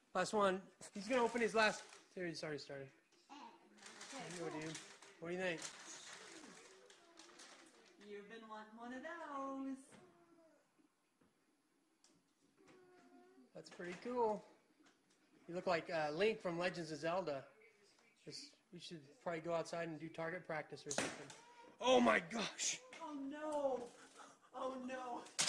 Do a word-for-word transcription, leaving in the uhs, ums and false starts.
Last one. He's going to open his last... He's already started. Okay, Here you go, dude. What do you think? You've been wanting one of those. That's pretty cool. You look like uh, Link from Legends of Zelda. Just, we should probably go outside and do target practice or something. Oh my gosh! Oh no! Oh no!